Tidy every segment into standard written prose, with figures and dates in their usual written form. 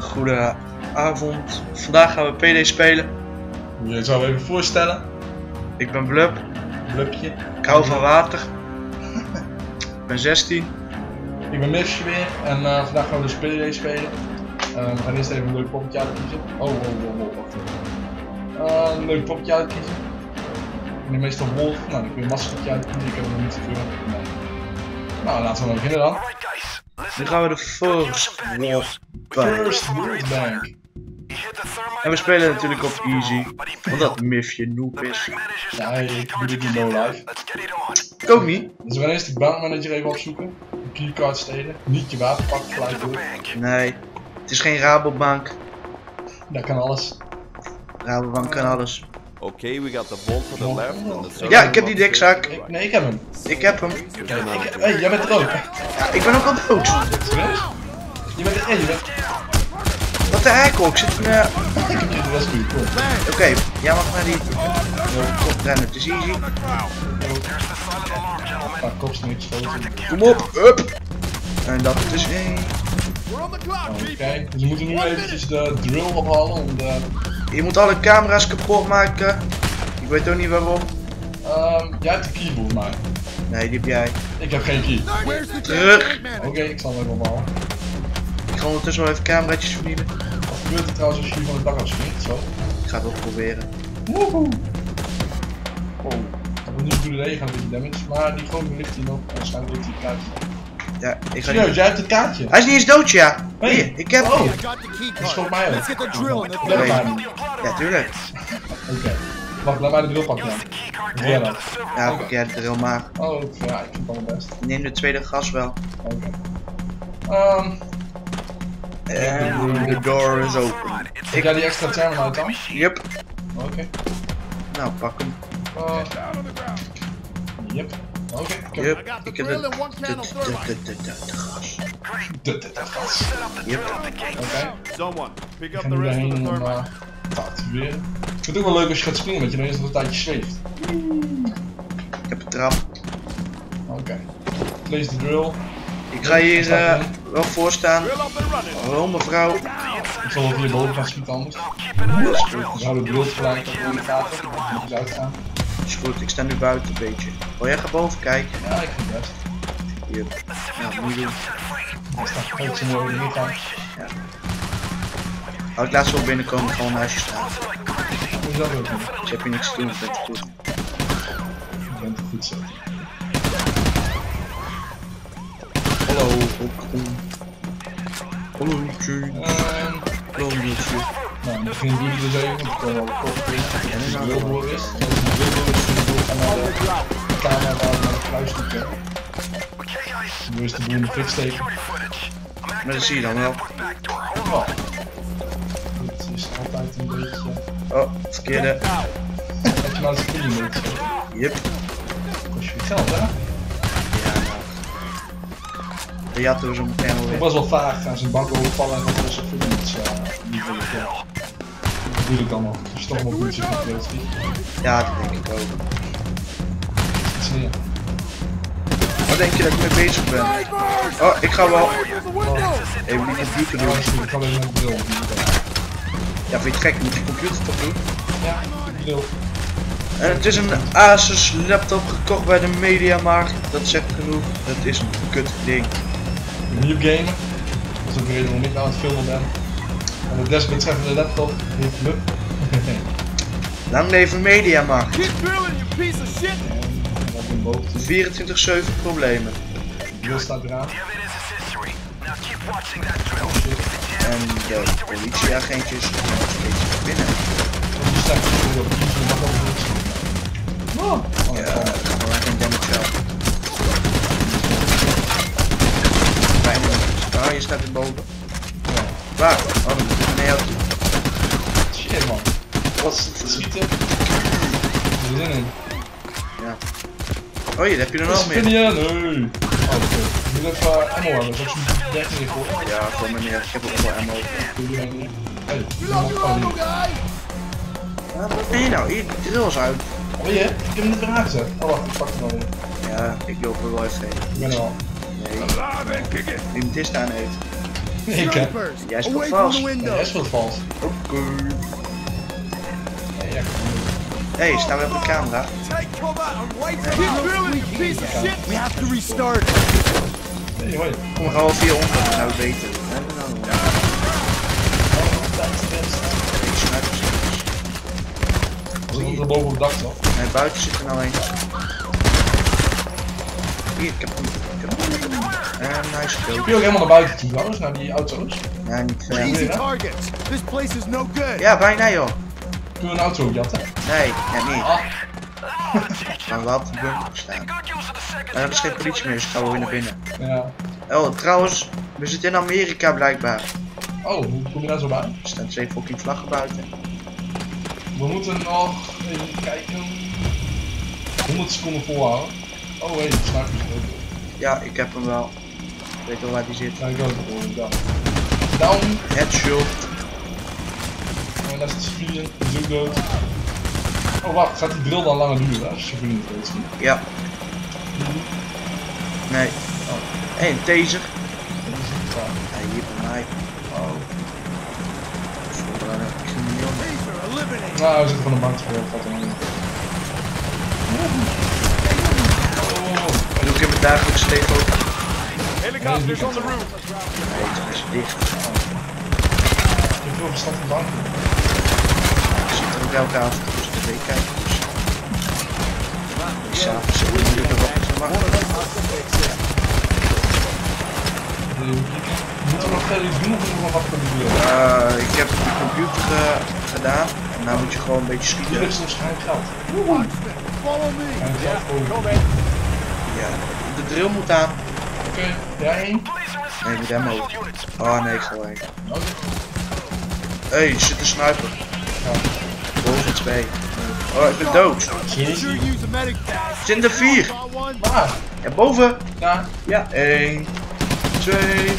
Goedenavond. Vandaag gaan we PD spelen. Je zou even voorstellen. Ik ben Blub. Blubje. Ik hou van water. Ik ben 16. Ik ben Mifje weer en vandaag gaan we dus PD spelen. We gaan eerst even een leuk poppetje uitkiezen. Oh, wacht even. Een leuk poppetje uitkiezen. Ik neem meestal Wolf. Nou, dan kun je een maskertje uitkiezen. Ik heb er nog niet zoveel. Nee. Nou, laten we maar beginnen dan. Nu gaan we de First World Bank. En we spelen natuurlijk op easy. Omdat Mifje noob is. Ja, ik doe dit niet no live. Ik ook niet. Dus we gaan eerst de bankmanager even opzoeken. De keycard stelen. Niet je wapen pakken gelijk door. Nee. Het is geen Rabobank. Dat kan alles. Rabobank kan alles. Okay, we got the vault to the left and the Ja, ik heb die dikzak. Nee, ik heb hem. Ik heb hem. Hey, jij bent er ook. Ja, ik ben ook al dood. Serieus? Je bent er. Je bent... Wat de heck, ik zit in... Ik heb je de rescue. Kom. Oké, jij mag naar die kop rennen. Het is easy. Paar kops niet geschoten. Kom op, up. En dat is één. Oké, dus we moeten nu eventjes de drill ophalen om de... Je moet alle camera's kapot maken. Ik weet ook niet waarom. Jij hebt de key volgens mij. Nee, die heb jij. Ik heb geen key. Terug. Oké, ik zal hem even ophalen. Ik ga ondertussen wel even cameraatjes vernielen. Wat gebeurt er trouwens als je hier van de dak afspringt? Zo. Ik ga het wel proberen. Woehoe! Oh, dat wordt niet een goede idee, gaan een beetje damage. Maar die gewoon ligt hier nog. Waarschijnlijk ligt hij kaartje. Ja, ik ga Serieus, niet... jij hebt het kaartje. Hij is niet eens dood, ja. Hey. Hier, ik heb Oh, hem. die schoot mij ook. Nee. Mij niet. Ja, tuurlijk. Oké. Wacht, laat mij de drill pakken dan. Ja, dat. Ja, pak jij het er heel maar. Oh, ja, ik vind het allemaal best. Neem de tweede gas wel. Oké. En de door is open. Heb jij die extra terminal uit dan? Yep. Oké. Nou, pak hem. Yep. Oké. Yep. Ik heb de gas. De gas. Yep. Oké. someone pick Ik up ga the nu rest of daarheen the om thermite. te activeren. Ik vind het ook wel leuk als je gaat springen, want je dan eerst nog een tijdje zweeft. Ik heb een trap. Oké. Place the drill. Ik ga hier wel voor staan. Drill up and running. Oh, mevrouw. Ik zal wel hierboven gaan schieten anders. We houden de drill gelijk op de gaten. Dan moet je uitgaan. Is goed, ik sta nu buiten een beetje. Oh, jij gaat boven kijken. Ja, ik vind het best. Yep. Nou, niet doen. Er staat groot zo mooi in gaan. Ja. Oh, ik laat ze wel binnenkomen, gewoon naast je staan. Hoe is dat ook niet? Dus heb je niks te doen, dat bent goed. Je bent er goed zo. Hallo, hallo, Jane. Hallo, Nieltje. Nou, misschien doe je dus even, want ik kan wel kort in. En als het drill door is, als het drill door is, dan gaan naar de camera waar we naar de kruis moeten. Nu is de boel in de fik steken. Maar dat zie je dan wel. Oh. Dit is altijd een beetje... Oh, verkeerde. Heb je nou eens een een beetje? Yep. Kost je geld, hè? Ja, nou. De jatten we zo meteen Ik alweer. was wel vaag, gaan ze een bank overvallen en dat was er voor niets. Niet voor je geld. Dat doe ik allemaal. Als je toch maar goed zit met je schiet. Ja, dat denk ik ook. Iets neer. Wat denk je dat ik mee bezig ben? Oh, ik ga wel. Even die computer doen. Ik kan even met de drill. Ja, vind je het gek? Moet je computer toch doen? Ja, drill. En het is een Asus laptop gekocht bij de Mediamarkt. Dat zegt genoeg. Het is een kut ding. Nieuw gamen. Dat is ook de reden waarom ik nou aan het filmen ben. En de desbetreffende laptop heeft Blub. Lang leven Mediamarkt. Keep drilling, you piece of shit. En dat in boven. 24/7 problemen. De drill staat eraan. En de politieagentjes zijn nog steeds binnen. En die staat er op. Die mag ook niet zien. Oh, Ja, dat kan wel geen damage wel. Fijn. Ah, je staat erboven. ja. Waar? Oh, dan moet ik naar jou toe. Shit man. Wat is het schieten? Er zin in. Ja. Oh, hier heb je er nog meer. Ja, nee. Oh, oké. Ik moet even ammo hebben, zoals je 13 heeft voor. Ja, voor meneer. Ik heb ook wel ammo. Doe die heen. Hey, die mag gewoon niet. Wat ben je nou? Hier, die drill is uit. Oh je? Ik heb hem net weer aangezet. Oh wacht, ik pak hem alweer. Ja, ik loop er wel even heen. Ik ben er al. Nee, wie hem dit staan heeft. Ik hè. Snipers! Jij speelt Away from vals. the Ja, jij window! speelt vals. Oké. Nee, echt. Hé, staan we op de camera? Take cover and wait Keep for the drilling, you piece of shit! We have to restart. Nee, hoi. Kom maar gewoon 400, dat zou ik weten. Nee, snipers. Zit er boven op het dak toch? Nee, buiten zit er nou een. Hier, ik heb hem. Nice kill. Kun je ook helemaal naar buiten toe trouwens, naar die auto's? Ja, niet ver. Easy Yeah. targets. This place is no good. Ja, bijna joh. Kunnen we een auto jatten? Nee, net niet. Ah, Maar we hadden de bunker staan. En er is geen politie meer, dus gaan we weer naar binnen. ja. Oh, trouwens, we zitten in Amerika blijkbaar. Oh, hoe kom je daar zo bij? Er staan 2 fucking vlaggen buiten. We moeten nog even kijken. 100 seconden volhouden. Oh hé, die sniper is ook. Ja, ik heb hem wel. Ik weet wel waar die zit. Ja, ik ook wel. Down. Headshot. En daar zit Sofie in, die is ook dood. Oh wacht, gaat die drill dan langer duren als je Sofie niet weet zien? Ja. Nee. Oh, Hé, een taser. dat is niet waar. Ja, hier bij mij. Oh. Voor een crimineel. Taser, eliminate. Nou, we zitten van de bank te spelen, valt er nog niet. Oh, Dat doe ik in mijn dagelijkse leven ook. helicopters on the roof. Nee, het is dicht. ik heb veel verstand van banken. Ik zit er ook elke avond op de tv kijken. Dus. S'avonds zit ik moeilijk erop te wachten. Moeten we nog verder iets doen of moeten we nog wat kunnen doen? Ik heb de computer gedaan. En nu moet je gewoon een beetje Hier schieten. is waarschijnlijk geld. Follow me. En geld voor Ja, de drill moet aan. Oké, jij heen? Nee, ik moet hem ook. Oh nee, ik ga weg. Oké. Hé, er zit een sniper. Ja. Boven 2. Oh, ik ben dood. Sure use a medic pack. Zit er 4. Got one. Waar? Ja, boven. Ja. Ja, 1, 2,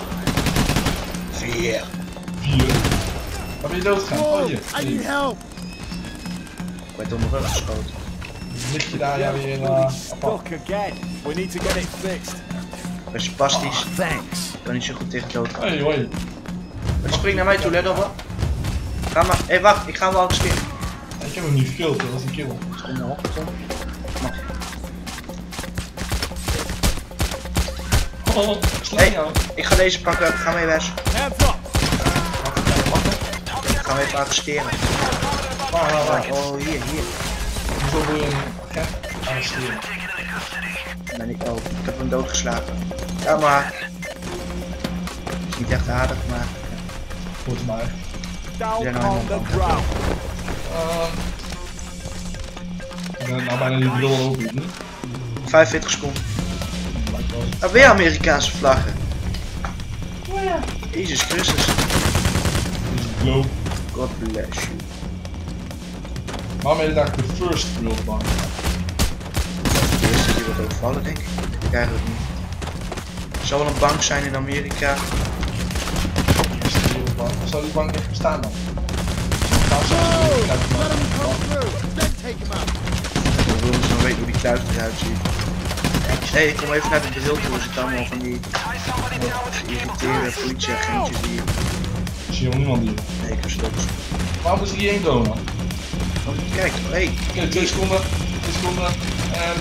4. 4. Waar ben je dood gegaan? Whoa, Oh hier. I need help. Ik werd door mijn rug geschoten. Lig je daar ja weer apart. Look again. We need to get it fixed. Ik ben spastisch. Thanks. Ik kan niet zo goed tegen dood gaan. Hoi hoi. Maar spring naar mij toe, let op hoor. Ga maar. Hé, wacht, ik ga hem wel eens keer. Ik heb hem niet gekilld, dat was een kill. Kom maar op, kom. Mag. Oh, sla Hey, jou. ik ga deze pakken. Ga mee weg. Hands up. Ik ga hem even arresteren. Waar? Oh, hier, hier. Hoezo wil je een agent arresteren? Ben ik ook. Ik heb hem doodgeslagen. Ja, maar. Is niet echt aardig, maar. Volgens mij. Down Ja, nou, on the nou, ground. Ik ben nou bijna die bril open, niet? 45 seconden. Lijkt wel. Ah, weer Amerikaanse vlaggen. Jezus Christus. Dit is glow. God bless you. Waarom heet het eigenlijk de first world bank? De eerste die wordt overvallen, denk ik. Eigenlijk niet. Er zal wel een bank zijn in Amerika. Eerste wereldbank. Zou die bank echt bestaan dan? Gaan ze Whoa, kijken let maar. him come through. Then take him out. Dan willen ze dan weten hoe die kluis eruit ziet. Hé, ik kom even naar de drill toe. Er zitten allemaal van die geïrriteerde politieagentjes hier. Ik zie helemaal niemand hier. Nee, ik heb ze doodgeschoten. Waarom is er hier één dood dan? Oh, kijk, hé. Oké, 2 seconden. 2 seconden. En...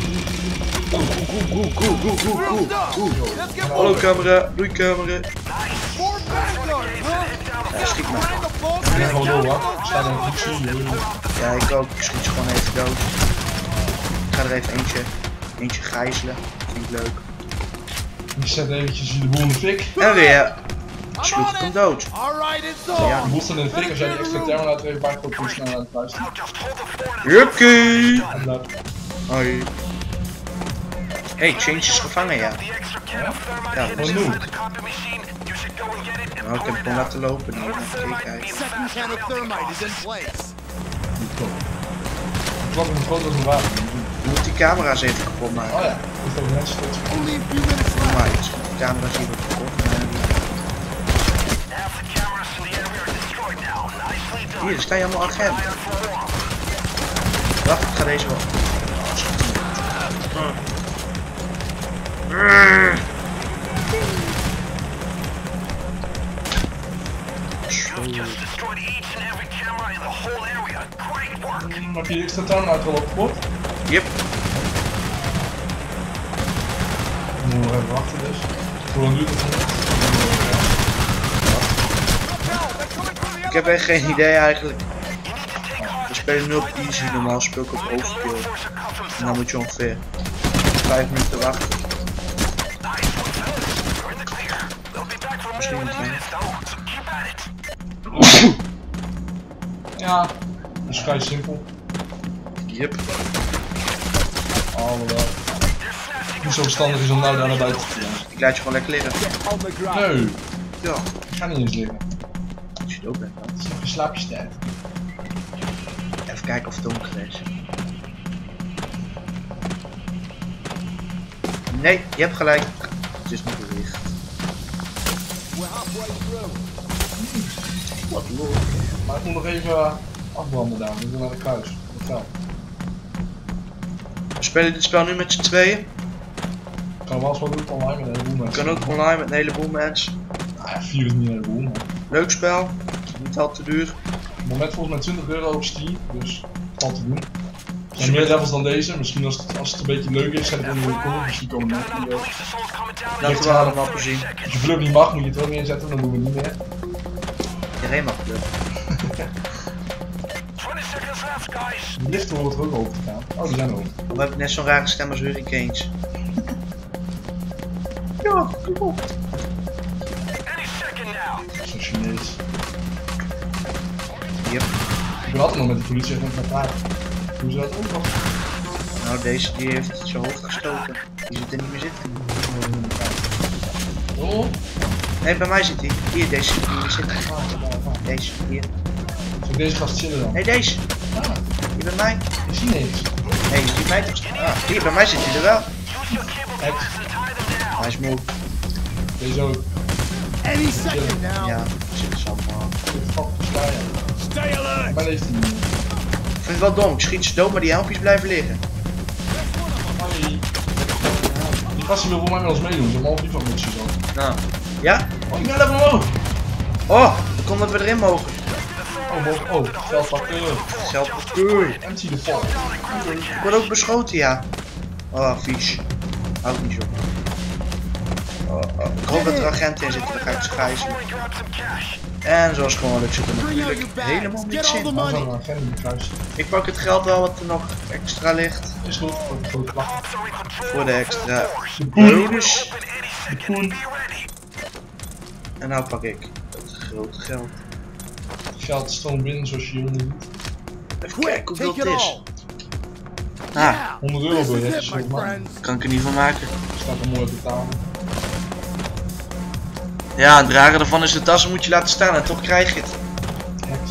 Let's get Hallo camera, doei camera. more vanguard, huh? Ja, schiet maar. Ik ben gewoon door hoor. Ik sta er goed zien. Ja, ik ook. Ik schiet ze gewoon even dood. Ik ga er even eentje gijzelen. Vind ik leuk. Ik zet eventjes de boel in de fik. En weer sloeg ik hem dood. All right, it's Ja. on. De boel staat in de fik als jij die extra thermal laat even bij komt, snel aan het luisteren. Juppie! En dat. Hoi. Hey, Change is gevangen, ja. Ja, Wat nu? nou, ik heb hem gewoon laten lopen. Nu. Kijk, Second can of thermite is in place. Niet top. Wat een groot als een wapen. je moet die camera's even kapot maken. Oh ja, dat is ook mensen goed. Only a few minutes Doe left. maar iets. Die camera's hier wat kapot. Hier, er staan je allemaal agenten. Wacht, ik ga deze wel. Heb je die extra tuin uitgelopen, Bob? Yep. Nu nog even wachten dus. Hoe lang duurt het nog? Ik heb echt geen idee eigenlijk. We spelen nu op easy, normaal speel ik op overkill. En dan moet je ongeveer 5 minuten wachten. Misschien niet meer. Ja, dat is vrij simpel. Yep. Alhoewel. Niet zo verstandig is om nou daar naar buiten te gaan. Ik laat je gewoon lekker liggen. On the ground. Nee, Ja, ik ga niet eens liggen. als je het ook bent dan. Het is nog een slaapjestijd. Even kijken of het donker is. Nee, je hebt gelijk. Het is niet licht. We're halfway through. Wat lol. Maar ik moet nog even afbranden daar, ik wil naar de kruis. Dat veld. We spelen dit spel nu met z'n tweeën. Ik kan wel eens wat doen online met een heleboel Je mensen. kan ook online met een heleboel mensen. Nou ja, 4 is niet een heleboel, maar... Leuk spel. Niet al te duur. Op het moment volgens mij €20 op Steam, dus valt te doen. Er zijn meer levels dan deze, misschien als het een beetje leuk is, zijn het onder de cool, misschien komen er nog video's. Laten we allemaal zien. Als je vlug niet mag, moet je het er ook inzetten, dan doen we het niet meer. Iedereen mag het. De liften hoort er ook over te gaan. Oh, die zijn er ook. We hebben net zo'n rare stem als Hurricanes. Ja, kom op. Zo'n Chinees. Yep. Ik ben altijd nog met de politie even gaan praten. Doen ze dat ook nog? Nou, deze die heeft zijn hoofd gestoken. Die zit er niet meer zitten. Oh, Nee, bij mij zit hij. Hier, deze zit hier zitten. Deze, hier. zou ik deze gast chillen dan? Nee, deze. Ah, Hier bij mij. de Chinees. Nee, die mij toch. Ah, hier bij mij zit hij er wel. Kijk, Hij is moe. deze ook. Any second now. Ja, zit er zo allemaal. Dit gat verslaan. Stay alert. Maar leeft hij niet. Ik vind het wel dom. Ik schiet ze dood, maar die helmpjes blijven liggen. Hoi. Die gast die wil voor mij met ons meedoen, ze mogen niet van mutsje zo. Nou. Ja? Oh, ik ben er omhoog! Oh, dan komt dat we erin mogen. Oh, oh, veldpakken. Zelf. Empty the fall. Ik word ook beschoten, ja. Oh, vies. Hou ik niet zo. Ik hoop dat er agenten in zitten, dan ga ik ze gijzelen. En zoals gewoonlijk zit er natuurlijk helemaal niks in. Nou, zo'n agent in de kruis. Ik pak het geld wel wat er nog extra ligt. Is goed, voor de grote vlag. Voor de extra De poen. bonus. De poen. En nou pak ik het grote geld. Geld stroom binnen zoals je jongen doet. Even kijken hoeveel Take het it is. all. Ah, €100 This is biljetjes it, my volgens mij. friends. kan ik er niet van maken. Staat er mooi op de tafel. Ja, het dragen ervan is de tassen moet je laten staan en toch krijg je het. Heks.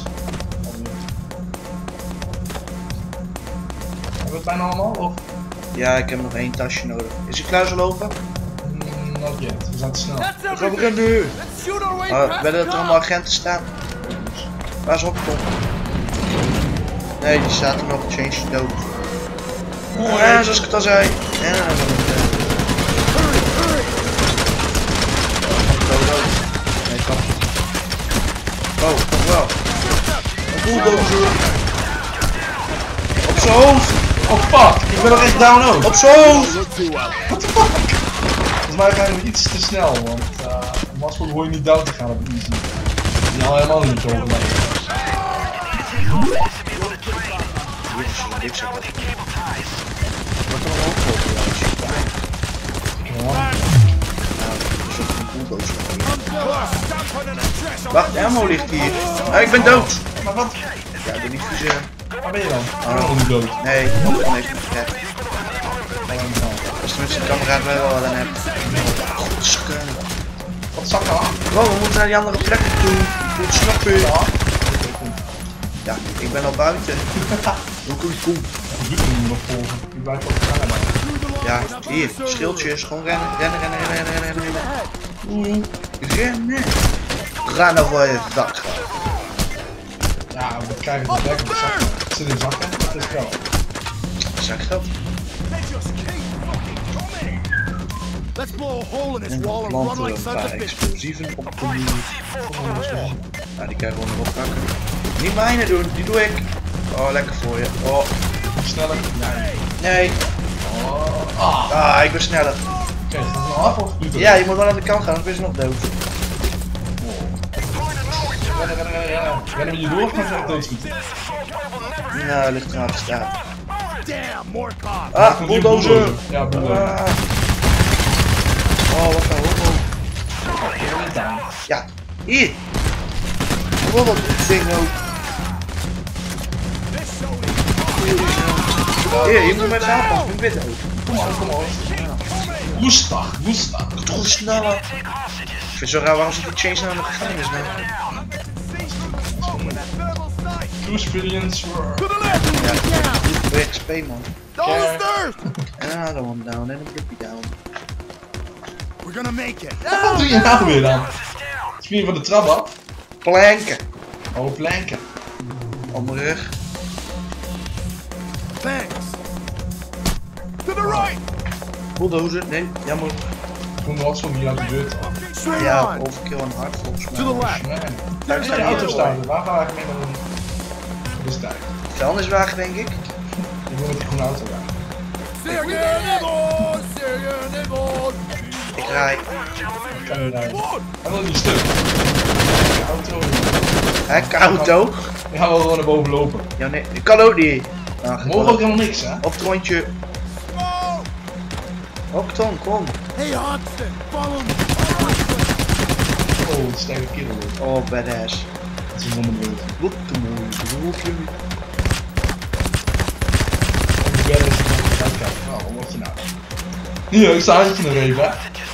Hebben we het bijna allemaal? Of? Ja, ik heb nog 1 tasje nodig. Is die kluis al open? Not yet. We zijn te snel. That's We gaan everything. beginnen nu. Let's shoot our way Oh, past werden the er allemaal cops. agenten staan? Waar is Hopkom? Nee, die staat er nog. Change the dood. Ja, zoals ik het al zei. En dan is het dood. Nee, kan niet. Oh, toch wel. Een bulldozer. Op zijn hoofd. Oh fuck! Ik ben nog echt down ook. Op zijn hoofd. Look too well. Volgens mij gaan we iets te snel, want Masco hoor je niet down te gaan op het easy. Die hadden helemaal niet zo gelijk. Hier is een dik zak. Wat dan ook voor? Ja. Nou, dat is ook een bulldozer. Stamp on an address. Wacht, ammo ligt hier. Ah, ik ben dood. Maar wat? Ja, ik ben niet fuseren. Waar ben je dan? Ik ben nog niet dood. Nee, Hopkom heeft me gered. Alleen dan. Als tenminste de kameraad wel wat aan hebt. Godskun. Wat zak aan? Wow, we moeten naar die andere plek toe. Goed snappen. Ja. Ja, ik ben al buiten. Hoe kom je? Ik doe hem nog volgen. Ik blijf op de camera. Ja, hier, schildjes. Gewoon rennen, rennen, rennen, rennen, rennen, rennen. Rennen. Rennen voor je dak. Ja, we krijgen het lekker. Het zit in zakken. Dat is wel. Zeg dat. Let's blow a hole in this En wall and dan run planten we like een sons paar of bitches. explosieven op de muur. Nou, die kan je gewoon erop pakken. Niet mijne doen, die doe ik. Oh, lekker voor je. Oh, Sneller. nee. Ah, ik ben sneller. Oké, is dat nou af of doet het? Ja, je moet wel aan de kant gaan, anders ben je nog dood. Rennen. Rennen we je door of gaan ze echt doodschieten? Nou, ligt eraan te staan. Damn, more cops. Ah, bulldozer! Ja, bulldozer. Ah. Oh, wat een hobbel. Ja, hier! Wat een ding ook. Hier, je moet mij gaan pakken, ik ben dood. Kom maar. Woestag. Toch sneller. Ik vind het zo raar, waarom zit die change nou in de gevangenis nou? Two civilians were... Ja, weer XP man. Those thirst. Another one down and a blippy down. We're gonna make it. Wat doe je nou weer dan? Spring van de trap af? Planken! Oh, planken. Op mijn rug. Thanks. To the right. Bulldozer, nee, jammer. Ik kom er wel zo hier uit de deur. Straight Ja, on. overkill en hard volgens mij. To the left. Nee. Daar Daar staat de die auto auto staan. Waar gaan we eigenlijk mee naar doen? Dat is tijd. Vuilniswagen denk ik. Ik wil met die groene auto gaan. Ik rij. Ik kan niet rijden. Hij wil niet stuk. De auto. Hè, auto? Ik ga wel gewoon naar boven lopen. Ja, nee, ik kan ook niet. Nou, We mogen ook helemaal niks, hè? op het rondje. Octon, kom. Hey, Hodgson, follow me. Oh, het is sterke kerel. Dit. Oh, badass. Het is een zonnebril. Wat te mooi. Hoef je niet. Op de bed is het nog eens uitkijken. Nou, wat word je nou? Hier, ik sta handje nog even, hè?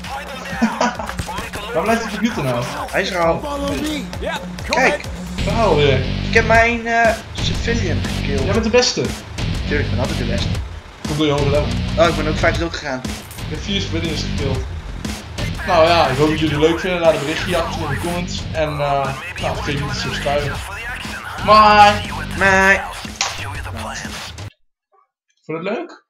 Waar blijft de computer nou? Hij is er al. Follow me. Kijk, Verhaal weer. ik heb mijn civilian Jij gekillt. bent de beste. Tuurlijk, ik ben altijd de beste. Hoe doe je hoger level? Oh, ik ben ook 5 dood gegaan. Ik heb 4 civilians gekild. Nou ja, ik hoop dat jullie het leuk vinden. Laat een berichtje achter in de comments. En nou, vergeet niet te subscriben. Bye! Maar Vond je het leuk?